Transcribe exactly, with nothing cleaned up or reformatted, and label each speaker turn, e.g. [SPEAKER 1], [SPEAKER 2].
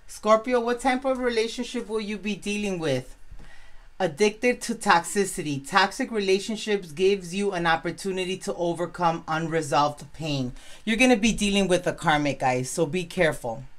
[SPEAKER 1] Scorpio, what type of relationship will you be dealing with? Addicted to toxicity. Toxic relationships gives you an opportunity to overcome unresolved pain. You're going to be dealing with a karmic, guys, so be careful.